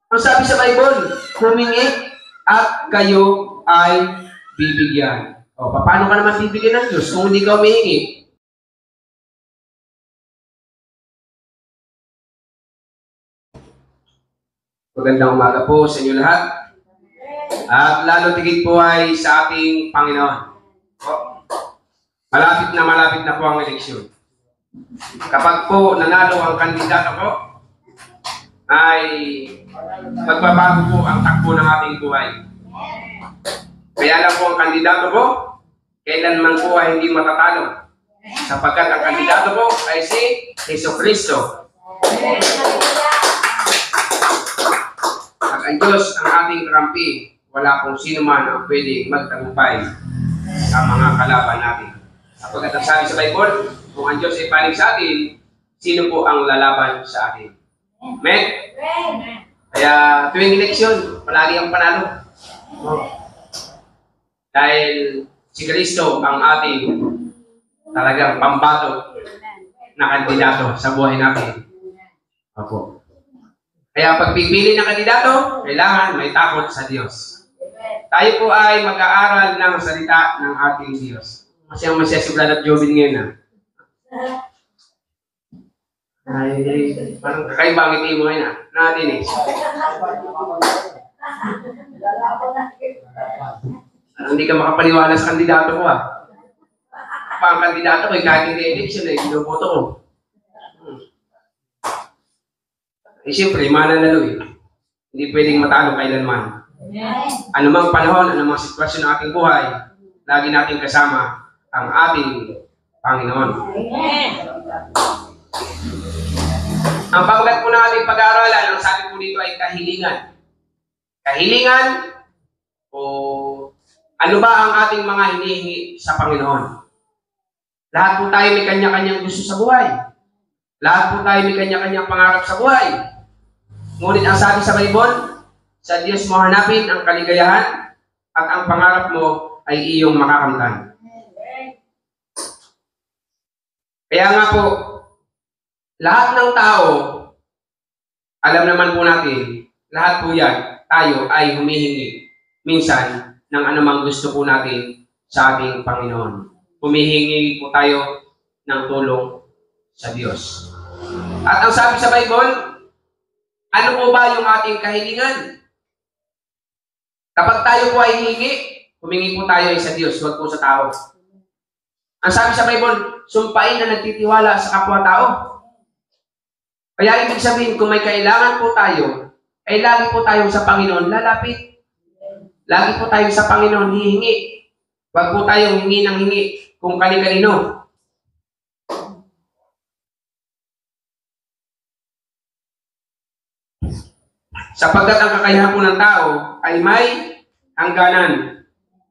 Ang sabi sa Bible, humingi at kayo ay bibigyan. O, paano ka naman bibigyan ng Diyos kung hindi ka humihingi? Magandang umaga po sa inyo lahat. At lalo tigit po ay sa ating Panginoon. O, malapit na po ang eleksyon. Kapag po nanalo ang kandidato ko, ay magbabago po ang takbo ng ating buhay. Kaya lang po ang kandidato ko, kailanman po ay hindi matatalo. Sapagkat ang kandidato ko ay si Jesucristo. At ang Diyos ang ating kakampi. Wala pong sino man ang pwede magtagumpay sa mga kalaban natin. Sapagkat ang sabi sa Bible, kung ang Diyos ay panig sa atin, sino po ang lalaban sa atin? Amen? Kaya tuwing eleksyon, palagi ang panalo. Dahil si Kristo ang ating talagang pambato na kandidato sa buhay natin. Opo. Kaya pag pipili ng kandidato, kailangan may takot sa Diyos. Tayo po ay mag-aaral ng salita ng ating Diyos. Masyang si Brother Jobin ngayon. Ay, parang kakaiba ang ngiti mo ngayon natin eh. Hindi ka makapaniwala sa kandidato ko ang kandidato ko kahit hindi election binoboto ko. Siyempre, mananalo eh. Hindi pwedeng matalo kailanman. Anumang panahon, anumang sitwasyon ng ating buhay, lagi natin kasama ang ating Panginoon. Ang pamagat po ng ating pag-aaralan, ang sabi po dito ay kahilingan. Kahilingan o ano ba ang ating mga hinihingi sa Panginoon? Lahat po tayo may kanya-kanyang gusto sa buhay. Lahat po tayo may kanya-kanyang pangarap sa buhay. Ngunit ang sabi sa Bible, sa Diyos mo hanapin ang kaligayahan at ang pangarap mo ay iyong makakamtan. Kaya nga po, lahat ng tao, alam naman po natin, lahat po yan, tayo ay humihingi minsan ng anumang gusto po natin sa ating Panginoon. Humihingi po tayo ng tulong sa Diyos. At ang sabi sa Bible, ano po ba yung ating kahilingan? Kapag tayo po ay humingi po tayo ay sa Diyos, huwag po sa tao. Ang sabi sa Bible, sumpain na nagtitiwala sa kapwa-tao. Kaya ibig sabihin, kung may kailangan po tayo, ay lagi po tayo sa Panginoon lalapit. Lagi po tayo sa Panginoon hihingi. Huwag po tayong hingi ng hingi kung kani-kanino. Sapagkat ang kakayahan po ng tao ay may hangganan.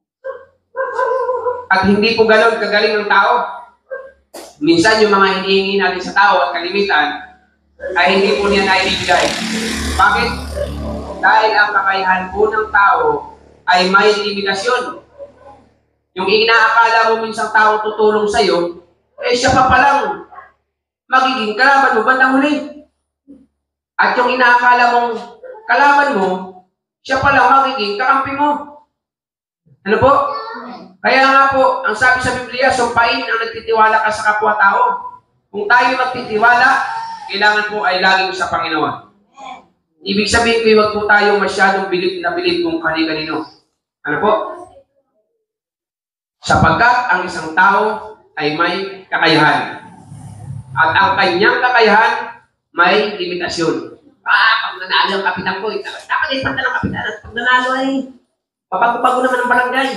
At hindi po gano'n kagaling ng tao. Minsan yung mga hinihingi natin sa tao at kalimitan ay hindi po niya naibigay. Bakit? Dahil ang kakayahan po ng tao ay may limitasyon. Yung inaakala mo minsang tao tutulong sa'yo, eh siya pa palang magiging kalaban mo bandang huli. At yung inaakala mong kalaban mo, siya palang magiging kakampi mo. Ano po? Kaya nga po, ang sabi sa Biblia, sumpain ang nagtitiwala ka sa kapwa-tao. Kung tayo magtitiwala, kailangan po ay laging sa Panginoon. Ibig sabihin ko, huwag po tayo masyadong bilib na bilib kung kani-kanino. Ano po? Sapagkat ang isang tao ay may kakayahan. At ang kanyang kakayahan may limitasyon. Pag nanalo ang kapitan ko, dapat ipagta ng kapitan. At pag nanalo ay papago-pago naman ang barangay.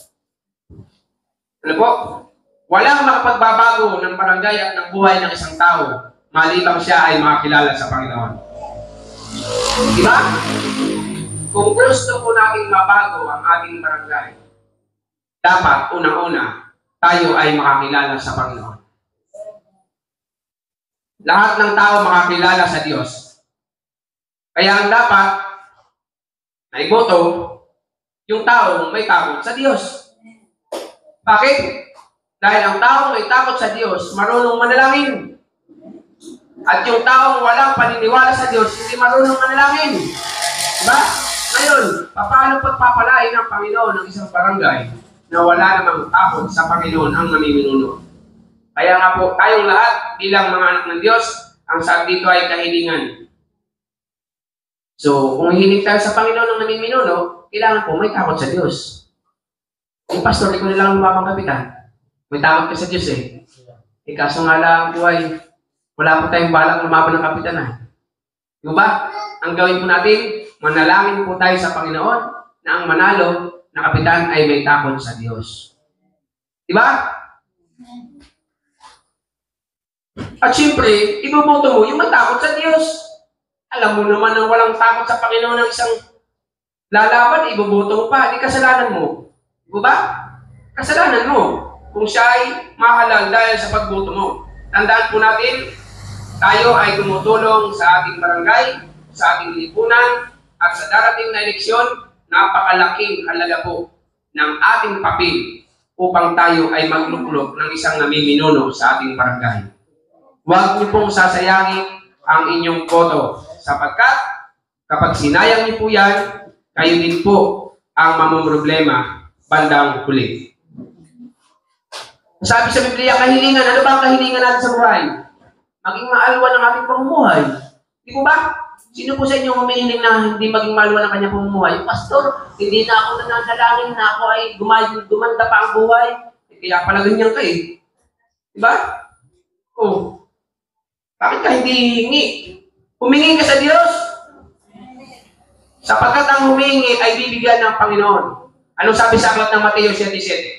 Ano po? Walang makapagbabago ng barangay at ng buhay ng isang tao maliban siya ay makakilala sa Panginoon. Diba? Kung gusto po natin mabago ang ating barangay, dapat unang-una tayo ay makakilala sa Panginoon. Lahat ng tao makakilala sa Diyos. Kaya ang dapat na iboto yung taong may takot sa Diyos. Bakit? Dahil ang taong may takot sa Diyos, marunong manalangin. At yung taong walang paniniwala sa Diyos, hindi marunong manalangin. Diba? Ngayon, paano pagpapalain ng Panginoon ng isang barangay na wala namang takot sa Panginoon ang namiminuno? Kaya nga po, tayong lahat bilang mga anak ng Diyos, ang sabi dito ay kahilingan. So, kung hihiling tayo sa Panginoon ng namiminuno, kailangan po may takot sa Diyos. Yung pastor, di ko nilang lumabang kapitan. May takot ka sa Diyos eh. Kaso nga lang po ay wala po tayong balak lumaban ng kapitan eh. Diba? Ang gawin po natin, manalangin po tayo sa Panginoon na ang manalo na kapitan ay may takot sa Diyos. Diba? At siyempre, ibubuto mo yung may takot sa Diyos. Alam mo naman na walang takot sa Panginoon ng isang lalaban, ibubuto mo pa, di kasalanan mo. Diba? Kasalanan mo. Kung siya ay mahalal dahil sa pagboto mo. Tandaan po natin, tayo ay tumutulong sa ating barangay, sa ating lipunan, at sa darating na eleksyon, napakalaking halaga po ng ating papel upang tayo ay magluklok ng isang namiminuno sa ating barangay. Huwag niyo pong sasayangin ang inyong boto sapagkat kapag sinayang niyo po yan, kayo din po ang mamumroblema bandang huli. Sabi sa Biblia, kahilingan. Ano ba ang kahilingan natin sa buhay? Maging maalwan ang ating pamumuhay. Di po ba? Sino po sa inyo humihiling na hindi maging maalwan ang kanyang pamumuhay? Yung pastor, hindi na ako nananalangin na ako ay gumanda pa ang buhay. Kaya pala ganyan ka eh. Di ba? Oh. Bakit ka hindi hihingi? Humingi ka sa Diyos. Sapagkat ang humingi ay bibigyan ng Panginoon. Anong sabi sa aklat ng Mateo 7:7?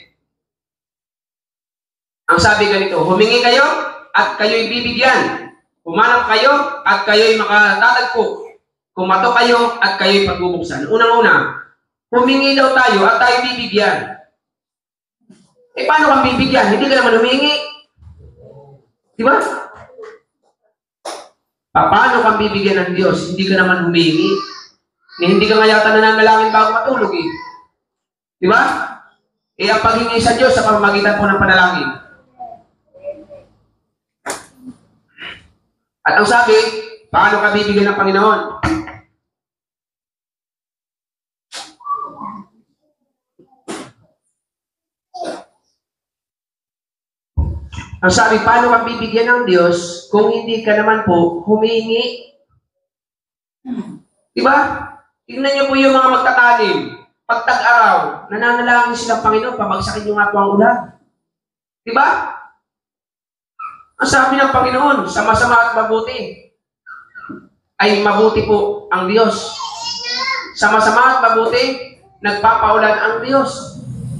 Ang sabi ganito, humingi kayo at kayo'y bibigyan. Humanap kayo at kayo'y makatatagpo. Kumatok kayo at kayo'y pagbubuksan. Unang-una, humingi daw tayo at tayo bibigyan. Eh, paano kang bibigyan? Hindi ka naman humingi. Di ba? Paano kang bibigyan ng Diyos? Hindi ka naman humingi. Hindi ka nga yata nananalangin bago matulog eh. Di ba? Eh, ang paghingi sa Diyos sa pamamagitan po ng panalangin. At ang sabi, paano ka bibigyan ng Panginoon? Ang sabi, paano ka bibigyan ng Diyos kung hindi ka naman po humingi? Diba? Tingnan niyo po yung mga magtatanim. Pag tag-araw, nananalangin sila Panginoon, pabagsakin niyo nga po ang ulan. Diba? Ang sabi ng Panginoon, sa masama at mabuti, ay mabuti po ang Diyos. Sa masama at mabuti, nagpapaulan ang Diyos.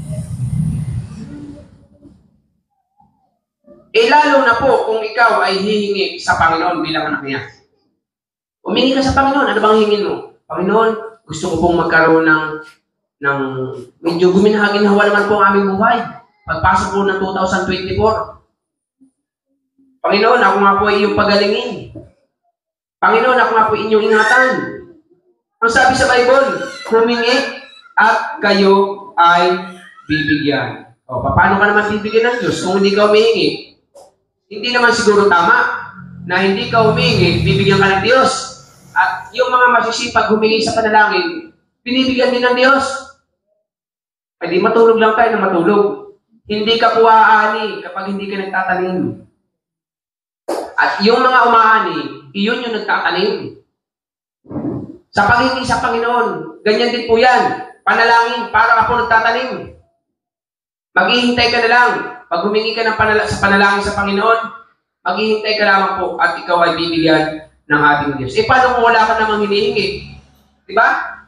Eh lalo na po kung ikaw ay hihingi sa Panginoon bilang anak niya. Humingi ka sa Panginoon, ano bang hingin mo? Panginoon, gusto ko pong magkaroon ng medyo guminhagin-hawa naman po ang aming buhay. Pagpasok po ng 2024. Panginoon, ako nga po ay iyong pagalingin. Panginoon, ako nga po inyong ingatan. Ang sabi sa Bible, humingi at kayo ay bibigyan. O, paano ka naman bibigyan ng Diyos kung hindi ka humihingi? Hindi naman siguro tama na hindi ka humingi, bibigyan ka ng Diyos. At yung mga masisipag humingi sa panalangin, binibigyan din ng Diyos. Ay di matulog lang tayo na matulog. Hindi ka po aani kapag hindi ka nagtatanim. At yung mga umaani, iyon yung nagtatanim. Sa paghingi sa Panginoon, ganyan din po yan. Panalangin, para ka po nagtatanim. Maghihintay ka na lang. Pag humingi ka ng sa panalangin sa Panginoon, maghihintay ka lamang po at ikaw ay bibigyan ng ating Diyos. Eh, paano kung wala ka namang hinihingi? Diba?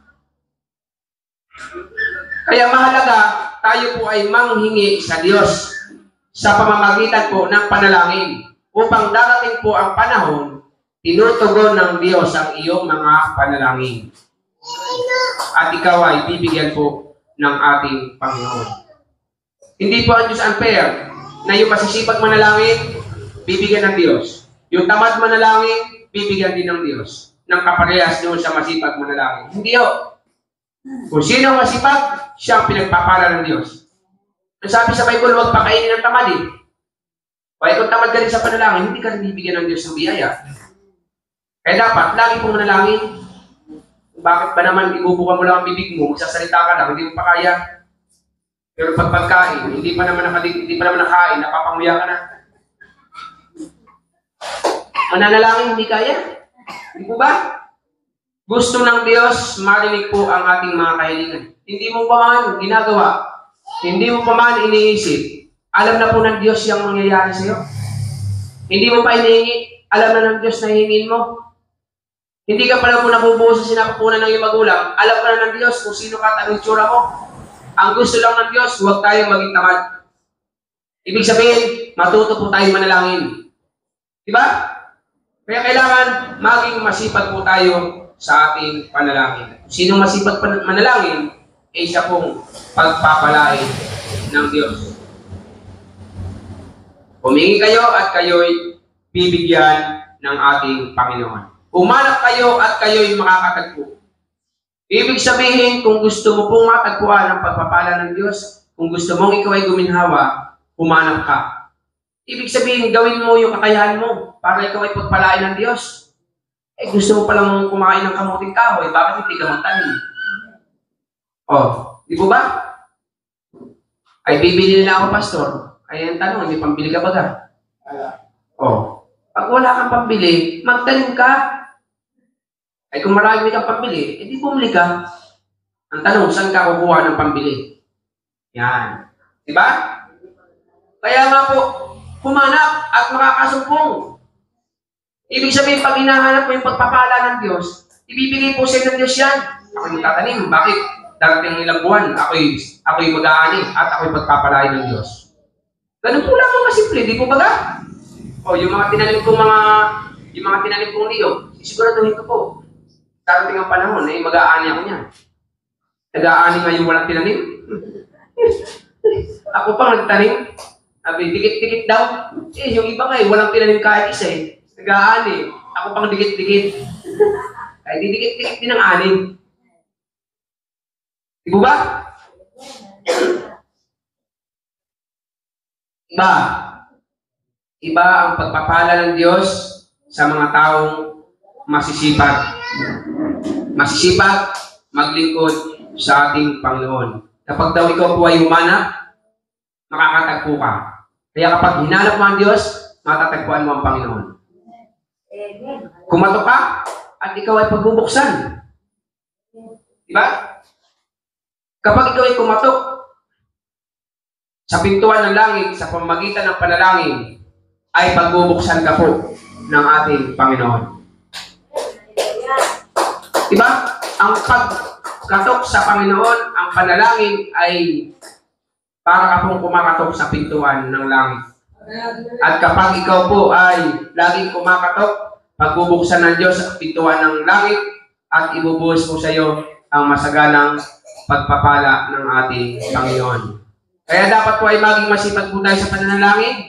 Kaya mahalaga, tayo po ay manghingi sa Diyos sa pamamagitan po ng panalangin. Upang darating po ang panahon, tinutugon ng Diyos ang iyong mga panalangin. At ikaw ay bibigyan po ng ating Panginoon. Hindi po ang Diyos unfair na yung masisipag manalangin, bibigyan ng Diyos. Yung tamad manalangin, bibigyan din ng Diyos. Ng kaparehas doon sa masipag manalangin. Hindi o. Kung sino ang masipag, siya ang pinagpapala ng Diyos. Ang sabi sa Bible, huwag pakainin ng tamad eh. O kung tamad ka rin sa panalangin, hindi ka rin bibigyan ng Diyos ng biyaya. Kaya dapat, lagi pong manalangin. bakit ba naman ibubuka mo lang ang bibig mo, magsasalita ka lang, hindi mo pa kaya. Pero pag pagkain, hindi pa naman nakain, napapanguya ka na. Mananalangin, hindi kaya. Hindi po ba? Gusto ng Diyos, marinig po ang ating mga kahilingan. Hindi mo pa man ginagawa, hindi mo pa man iniisip, alam na po ng Diyos yung mangyayari sa iyo. Hindi mo pa inihingi, alam na ng Diyos na hihingin mo. Hindi ka pala po nabubuo sa sinapupunan ng iyong magulang, alam ka na ng Diyos kung sino ka at anong itsura mo. Ang gusto lang ng Diyos, huwag tayong maging tamad. Ibig sabihin, matuto po tayong manalangin. Diba? Kaya kailangan maging masipag po tayo sa ating panalangin. Sino masipag manalangin, ay siya pong pagpapalain ng Diyos. Humingi kayo at kayo'y bibigyan ng ating Panginoon. Umanap kayo at kayo'y makakatagpo. Ibig sabihin, kung gusto mo pong matagpuan ang pagpapala ng Diyos, kung gusto mong ikaw ay guminhawa, humanap ka. Ibig sabihin, gawin mo yung kakayahan mo para ikaw ay pagpalain ng Diyos. Eh, gusto mo palang kumain ng kamuting kahoy, bakit hindi ka magtanim? Oh, di po ba? Ay, bibili nila ako, pastor. Ay, ang tanong, may pambili ka ba ka? Oh, pag wala kang pambili, magtanim ka. Ay kung marami kang pambili, edi bumili ka. Ang tanong, saan ka kukuha ng pambili? Yan. Diba? Kaya nga po, humanap at makakasumpong. Ibig sabihin, pag hinahanap mo yung pagpapala ng Diyos, ibibigay po sa'yo ng Diyos yan. Ako'y magtatanim. Bakit? Darating ilang buwan, ako'y mag-aani at ako'y pagpapalain ng Diyos. Ganun po lang mga simple, di po ba ga? O, yung mga tinanim kong niyog, siguraduhin ko po. Darating ang panahon, eh, mag-aani ako niyan. Nag-aani nga yung walang tinanim. Ako pang nagtanim. Sabi, dikit-dikit daw. Eh, yung iba nga, walang tinanim kahit isa eh. Nag-aani. Ako pang dikit-dikit. Ay, didikit-dikit din ang anin. Di ba? Iba ang pagpapala ng Diyos sa mga taong masisipag. Masisipag, maglingkod sa ating Panginoon. Kapag daw ikaw po ay humanap, makakatagpo ka. Kaya kapag hinanap mo ang Diyos, matatagpuan mo ang Panginoon. Kumatok ka, at ikaw ay pagbubuksan. Diba? Kapag ikaw ay kumatok sa pintuan ng langit, sa pamamagitan ng panalangin, ay pagbubuksan ka po ng ating Panginoon. Diba? Ang pagkatok sa Panginoon, ang panalangin ay para ka pong kumakatok sa pintuan ng langit. At kapag ikaw po ay laging kumakatok, pagbubuksan ng Diyos ang pintuan ng langit at ibubuhos po sa iyo ang masaganang pagpapala ng ating Panginoon. Kaya dapat po ay maging masipag po tayo sa pananalangin.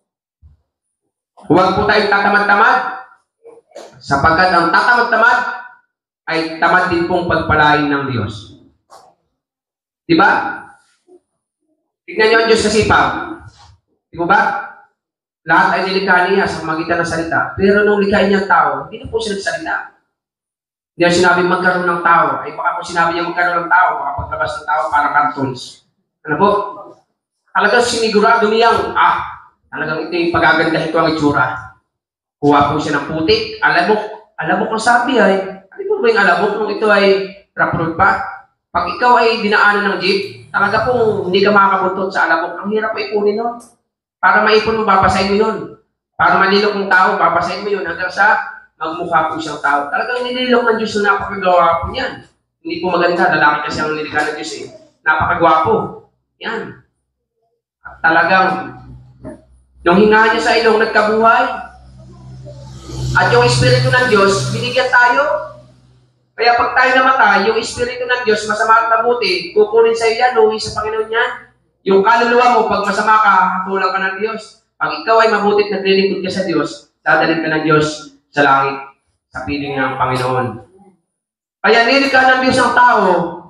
Huwag po tayong tatamad-tamad, sapagkat ang tatamad-tamad ay tamad din pong pagpalain ng Diyos. Diba? Tignan niyo ang Diyos sa sipag. Di ba? Lahat ay nilikha niya sa magitan ng salita. Pero nung likhain niya ang tao, hindi na po siya nagsalita. Hindi niya sinabi magkaroon ng tao. Ay baka kung sinabi niya magkaroon ng tao, baka paglabas ng tao para cartoons. Ano po? Talagang sinigurado niyang, talagang ito yung pagagandahin ko ang itsura. Kuha po siya ng putik. Alam mo kung sabi ay, ano po ba yung alabok nung ito ay rough road pa? Pag ikaw ay dinaanan ng jeep, talaga pong hindi ka makakabuntot sa alabok. Ang hirap ay ipunin nun. Para maipon mo, babasahin mo yun. Para manilok ng tao, babasahin mo yun hanggang sa magmukha po siyang tao. Talagang nililok ng Diyos na napakagawa po niyan. Hindi po maganda, lalaki kasi ang nilikha ng Diyos eh. Napakagwapo. Yan. At talagang, nung hinga niya sa ilong, nagkabuhay. At yung Espiritu ng Diyos, binigyan tayo. Kaya pag tayo namatay, yung Espiritu ng Diyos, masama at mabuti, kukunin sa iyo yan, luwi sa Panginoon yan. Yung kaluluwa mo, pag masama ka, hatulang ka ng Diyos. Pag ikaw ay mabuti at naglilingkod ka sa Diyos, dadalhin ka ng Diyos sa langit, sa piling ng Panginoon. Kaya nilikha ng Diyos ang tao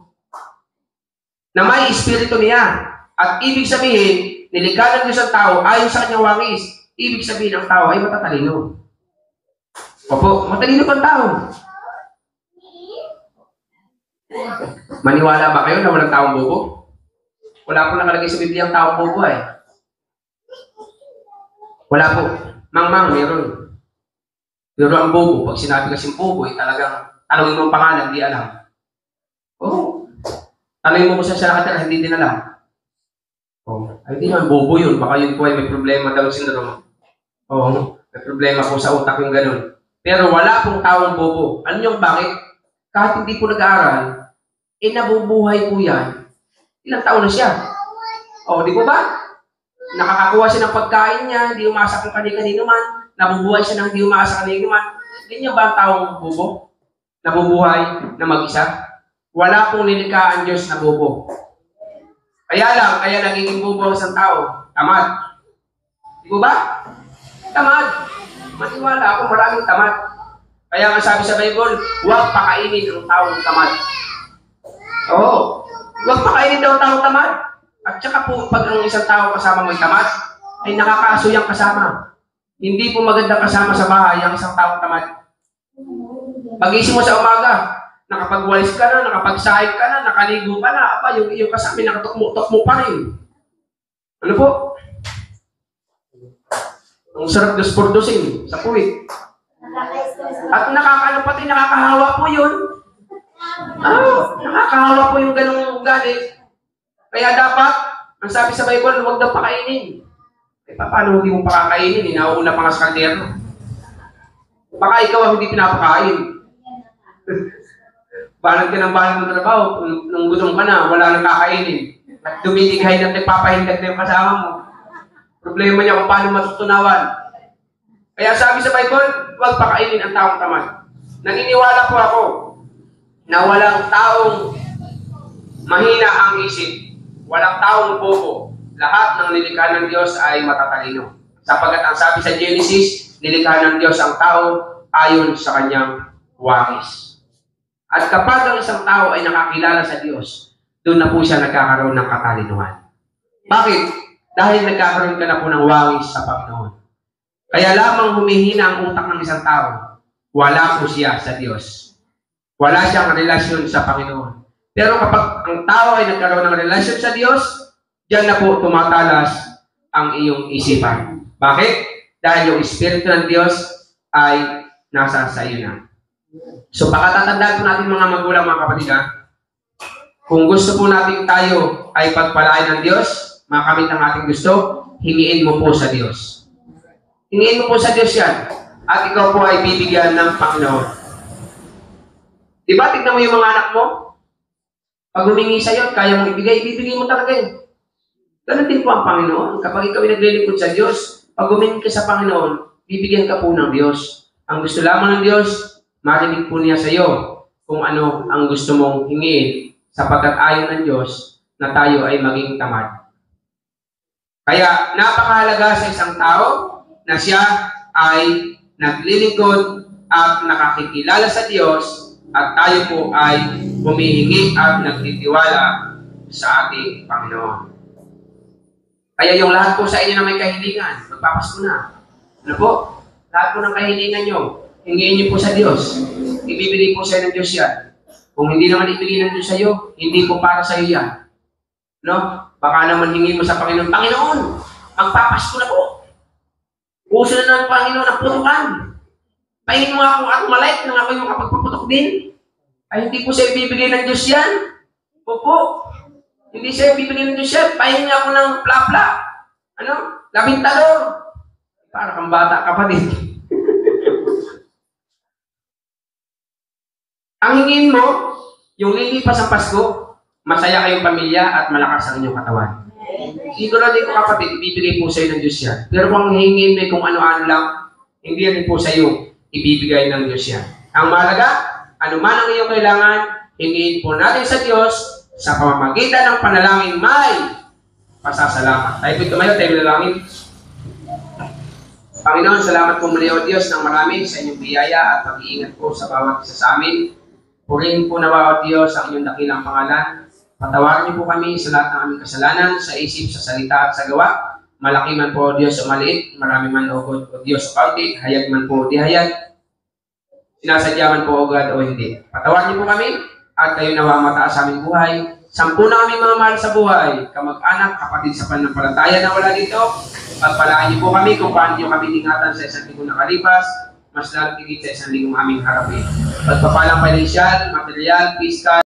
na may Espiritu niya. At ibig sabihin, nilikha ng Diyos ang tao ayon sa kanyang wangis. Ibig sabihin ang tao ay matatalino. Opo, matalino pang tao. Maniwala ba kayo na walang taong bobo? Wala po nakalagay sa Biblia ang taong bobo eh. Wala po. Mang-mang, meron. Pero ang bobo, pag sinabi kasing bobo, talagang tanongin mo ang pangalan, di alam. Oo. Tanongin mo kung saan siya nakatira, hindi din alam. Oh, ay di naman bobo yun. Baka yun po ay may problema daw syndrome. Oo, may problema po sa utak yung ganun. Pero wala pong taong bobo. Alam niyo bakit? Kahit hindi po nag-aaral, nabubuhay po yan. Ilang taon na siya? O, di po ba? Nakakakuha siya ng pagkain niya, hindi umasa kung kanino man. Nabubuhay siya ng hindi umasa kanino man. Ganyan ba ang taong bobo? Nabubuhay na mag-isa? Wala pong nilikha ang Diyos na bobo. Kaya nagiging bobo ang isang tao. Tamad. Di po ba? Tamad. Maniwala ako, maraming tamad. Kaya nga sabi sa Bible, huwag pakainin ang taong tamad. Oo. Huwag pakainin daw ang taong tamad. At saka po, pag ang isang tao kasama mo'y tamad, ay nakakaso yung kasama. Hindi po magandang kasama sa bahay ang isang taong tamad. Pag-isip mo sa umaga, nakapagwalis ka na, nakapagsahid ka na, nakaligo ka na, apa, yung iyong kasama, nakatukmo pa rin. Ano po? Ang sarap dos-por-dosin sa puwit. At nakakahawa po yun. Nakakahawa po yung ganong ugali. Kaya dapat, ang sabi sa Bible, huwag daw pakainin. Eh, paano hindi mo pakakainin? Nauuna pa nga sa kaldero. Baka ikaw ang hindi pinapakain. Balag ka ng balag ng trabaho, nung gutom ka na, wala nang kakainin. At dumidighay na nagpapahindag na yung kasama mo. Problema niya kung paano matutunawan. Kaya sabi sa Bible, huwag pakainin ang taong tamad. Naniniwala po ako na walang taong mahina ang isip. Walang taong bobo. Lahat ng nilikha ng Diyos ay matatalino. Sapagkat ang sabi sa Genesis, nilikha ng Diyos ang tao ayon sa kanyang wangis. At kapag ang isang tao ay nakakilala sa Diyos, doon na po siya nagkakaroon ng katalinuhan. Bakit? Dahil nagkakaroon ka na po ng wangis sa Panginoon. Kaya lamang humihina ang utak ng isang tao, wala po siya sa Diyos. Wala siyang relasyon sa Panginoon. Pero kapag ang tao ay nagkaroon ng relasyon sa Diyos, diyan na po tumatalas ang iyong isipan. Bakit? Dahil yung Espiritu ng Diyos ay nasa sa iyo na. So, pakatatandaan po natin mga magulang, mga kapatid, kung gusto po natin tayo ay pagpalain ng Diyos, makamit ang ating gusto, hingiin mo po sa Diyos. Hingiin mo po sa Diyos yan. At ikaw po ay bibigyan ng Panginoon. Diba? Tignan mo yung mga anak mo. Pag humingi sa'yo, kaya mong ibigay, ibibigay mo talaga yun. Ganun din po ang Panginoon. Kapag ikaw ay naglilingkod sa Diyos, pag humingi ka sa Panginoon, bibigyan ka po ng Diyos. Ang gusto lamang ng Diyos, marinig po niya sa iyo kung ano ang gusto mong hingiin sapagkat ayon ng Diyos na tayo ay maging tamad. Kaya napakahalaga sa isang tao na siya ay naglilingkod at nakakikilala sa Diyos at tayo po ay humihingi at nagtitiwala sa ating Panginoon. Kaya yung lahat po sa inyo na may kahilingan, magpapasko na. Ano po? Lahat po ng kahilingan nyo, hingiin nyo po sa Diyos. Ibibigay po sa inyo ng Diyos yan. Kung hindi naman ibigay ng Diyos sa iyo, hindi po para sa iyo yan. No? Baka naman hingi mo sa Panginoon, Panginoon, magpapasko na po. Uso na ng Panginoon ang putukan. Pahingin mo akong at malight nang ako yung makapagpaputok din. Ay hindi po sa ibibigay ng Diyos yan. Opo. Hindi sa ibibigay ng Diyos yan. Pahingin ako ng plapla. Ano? Labintalor. Para kang bata ka pa din. Ang hingin mo, yung lilipas ang Pasko, masaya kayong pamilya at malakas ang inyong katawan. Sigurado ko kapatid, ibibigay po sa iyo ng Diyos yan. Pero kung hingin mo kung ano-ano lang, hindi rin po sa iyo ibibigay ng Diyos yan. Ang mahalaga, anuman ang iyong kailangan, hingin po natin sa Diyos sa pamamagitan ng panalangin may pasasalamat. Tayo po tumayo, tayo manalangin. Panginoon, salamat po muli o Diyos ng marami sa inyong biyaya at pag-iingat po sa bawat isa sa amin. Purihin po na o Diyos ang inyong dakilang pangalan. Patawarin niyo po kami sa lahat ng aming kasalanan, sa isip, sa salita at sa gawa. Malaki man po o Diyos o maliit, marami man o Diyos o kaunti, hayag man po o di hayag. Sinasadya man po o God o hindi. Patawarin niyo po kami at kayo nawa mataas sa aming buhay. 10 na aming mga mahal sa buhay, kamag-anak, kapatid sa pananampalataya na wala dito. Pagpalaan niyo po kami kung paano niyo kami ingatan sa isang linggo na kalipas, mas lalong tigit sa isang linggo aming harapin. Pagpapalang financial, material, fiscal,